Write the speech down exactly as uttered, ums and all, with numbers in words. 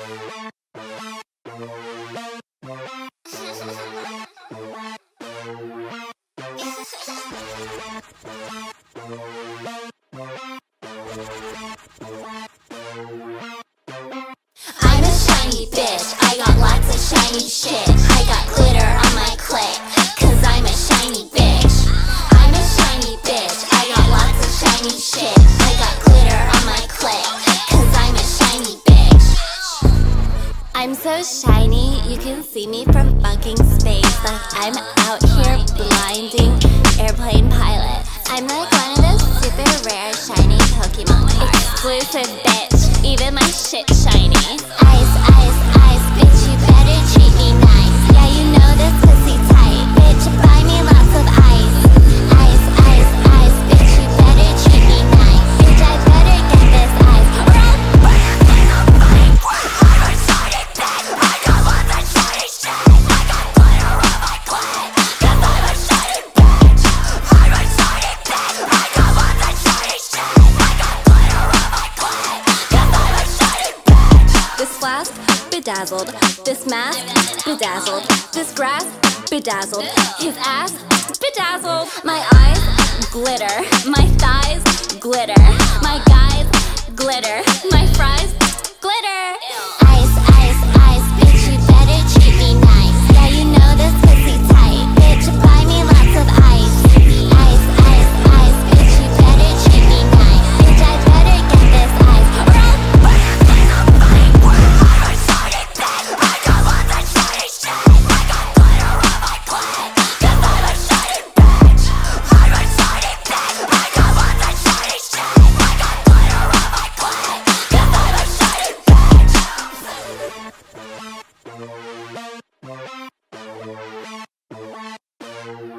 I'm a shiny bitch, I got lots of shiny shit. I got glitter on my clit, cause I'm a shiny bitch. I'm a shiny bitch, I got lots of shiny shit. I got glitter on my clit, cause I'm a shiny bitch. I'm so shiny, you can see me from fucking space. Like I'm out here blinding airplane pilots. I'm like one of those super rare shiny Pokemon cards. Exclusive bitch, even my shit shiny. Ice, ice, ice, bitch, you better treat me nice. Yeah, you know this pussy tight. Bitch, buy me lots of ice. Ice, ice, ice, bitch, you better treat me nice. Bitch, I better get this ice. I'm excited, bitch. I got lots of shiny shit. I got glitter on my clit. Cause I'm a shiny bitch. I'm excited, bitch. I got lots of shiny shit. I got glitter on my clit. Cause I'm a shiny bitch. This flask, bedazzled. This mask, bedazzled. This grass, bedazzled. His ass, bedazzled. My eyes, glitter. My thighs, glitter. My guys, glitter. My fries, glitter. Ice, ice, ice, bitch, you better treat me nice. Yeah, you know this pussy tight. Bitch, buy me lots of ice. Ice, ice, ice, bitch, you better treat me nice. Bitch, I better get this ice. I'm excited, bitch. I got lots of shiny shit. I got glitter on my clit. Cause I'm a shiny bitch. I'm excited, bitch. I got lots of shiny shit. I got glitter on my clit. Cause I'm a shiny bitch.